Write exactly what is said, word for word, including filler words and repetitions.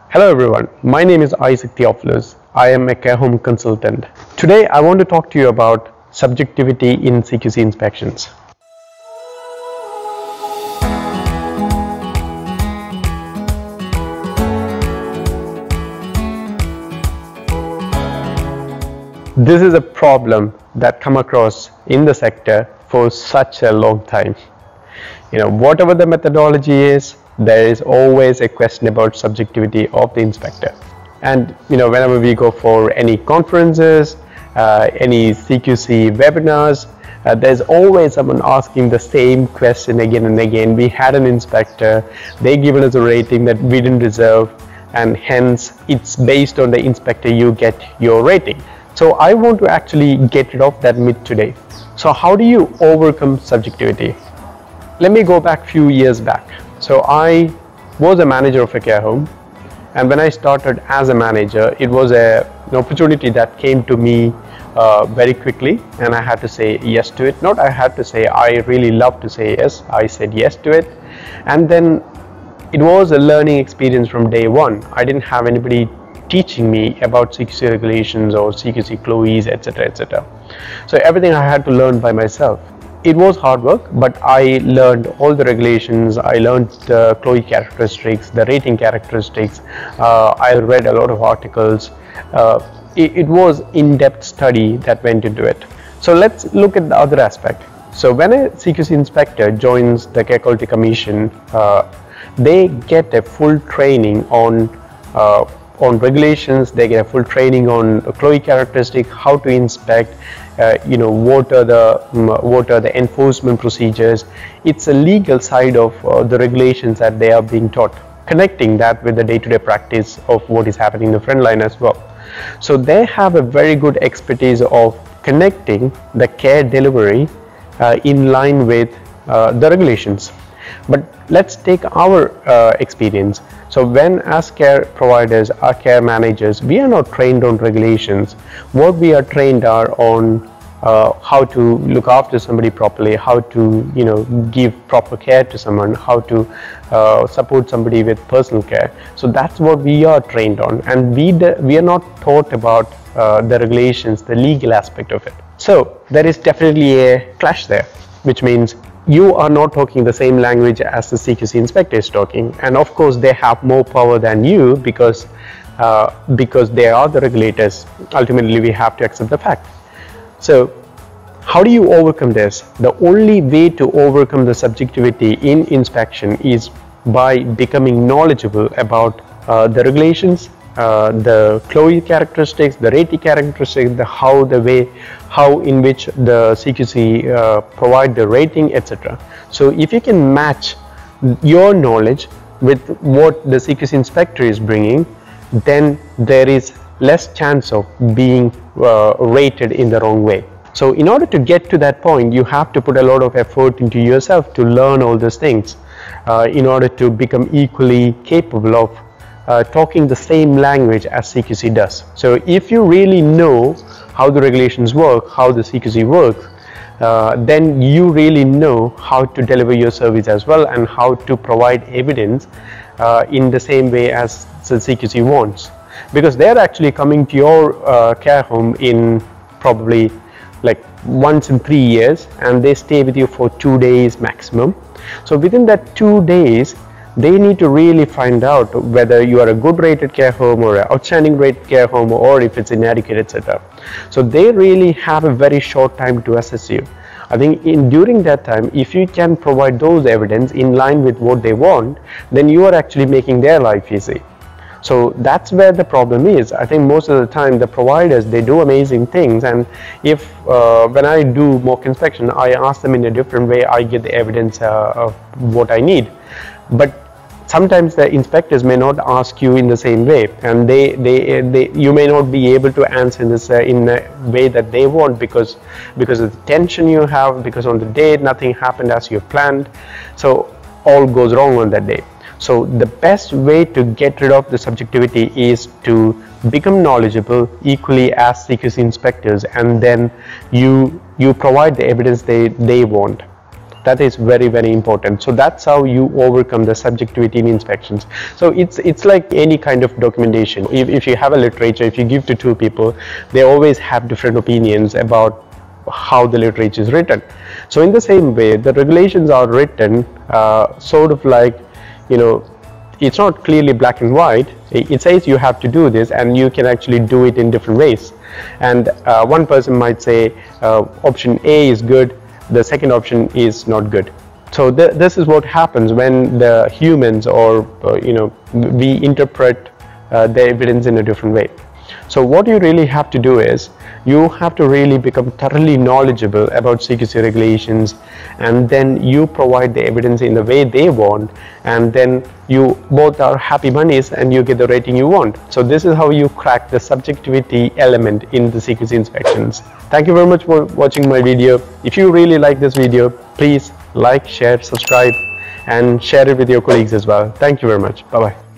Hello everyone, my name is Issac Theophilos. I am a care home consultant. Today I want to talk to you about subjectivity in C Q C inspections. This is a problem that come across in the sector for such a long time. You know, whatever the methodology is, there is always a question about subjectivity of the inspector. And you know, whenever we go for any conferences, uh, any C Q C webinars, uh, there's always someone asking the same question again and again. We had an inspector, they given us a rating that we didn't deserve, and hence it's based on the inspector you get your rating. So I want to actually get rid of that myth today. So how do you overcome subjectivity? Let me go back few years back. So I was a manager of a care home, and when I started as a manager, it was a, an opportunity that came to me uh, very quickly, and I had to say yes to it. Not I had to say, I really love to say yes. I said yes to it, and then it was a learning experience from day one. I didn't have anybody teaching me about C Q C regulations or C Q C Chloe's, et cetera, et cetera. So everything I had to learn by myself. It was hard work, but I learned all the regulations. I learned the Chloe characteristics, the rating characteristics. Uh, I read a lot of articles. Uh, it, it was in-depth study that went into it. So let's look at the other aspect. So when a C Q C inspector joins the Care Quality Commission, uh, they get a full training on uh, on regulations. They get a full training on Chloe characteristic, how to inspect, uh, you know, what are the um, what are the enforcement procedures. It's a legal side of uh, the regulations that they are being taught, connecting that with the day-to-day practice of what is happening in the front line as well. So they have a very good expertise of connecting the care delivery uh, in line with uh, the regulations. But let's take our uh, experience. So when as care providers, our care managers, we are not trained on regulations. What we are trained are on uh, how to look after somebody properly, how to, you know, give proper care to someone, how to uh, support somebody with personal care. So that's what we are trained on, and we we are not taught about uh, the regulations, the legal aspect of it. So there is definitely a clash there, which means you are not talking the same language as the C Q C inspector is talking, and of course they have more power than you because uh, because they are the regulators. Ultimately, we have to accept the fact. So how do you overcome this? The only way to overcome the subjectivity in inspection is by becoming knowledgeable about uh, the regulations, uh, the Chloe characteristics, the rating characteristics, the how the way how in which the C Q C uh, provide the rating, et cetera. So if you can match your knowledge with what the C Q C inspector is bringing, then there is less chance of being uh, rated in the wrong way. So in order to get to that point, you have to put a lot of effort into yourself to learn all these things uh, in order to become equally capable of uh, talking the same language as C Q C does. So if you really know how the regulations work, how the C Q C works, uh, then you really know how to deliver your service as well, and how to provide evidence uh, in the same way as the C Q C wants. Because they're actually coming to your uh, care home in probably like once in three years, and they stay with you for two days maximum. So within that two days, they need to really find out whether you are a good rated care home or an outstanding rated care home, or if it's inadequate, et cetera. So they really have a very short time to assess you. I think in during that time, if you can provide those evidence in line with what they want, then you are actually making their life easy. So that's where the problem is. I think most of the time the providers, they do amazing things, and if uh, when I do mock inspection, I ask them in a different way, I get the evidence uh, of what I need. But sometimes the inspectors may not ask you in the same way, and they they, they you may not be able to answer this uh, in a way that they want, because because of the tension you have, because on the day nothing happened as you planned, so all goes wrong on that day. So the best way to get rid of the subjectivity is to become knowledgeable equally as C Q C inspectors, and then you you provide the evidence they they want. That is very very important. So that's how you overcome the subjectivity in inspections. So it's it's like any kind of documentation. If, if you have a literature, if you give to two people, they always have different opinions about how the literature is written. So in the same way, the regulations are written uh, sort of like, you know, it's not clearly black and white. It says you have to do this, and you can actually do it in different ways. And uh, one person might say uh, option A is good, the second option is not good. So th this is what happens when the humans, or uh, you know, we interpret uh, the evidence in a different way. So what you really have to do is, you have to really become thoroughly knowledgeable about C Q C regulations, and then you provide the evidence in the way they want, and then you both are happy bunnies and you get the rating you want. So this is how you crack the subjectivity element in the C Q C inspections. Thank you very much for watching my video. If you really like this video, please like, share, subscribe, and share it with your colleagues as well. Thank you very much. Bye bye.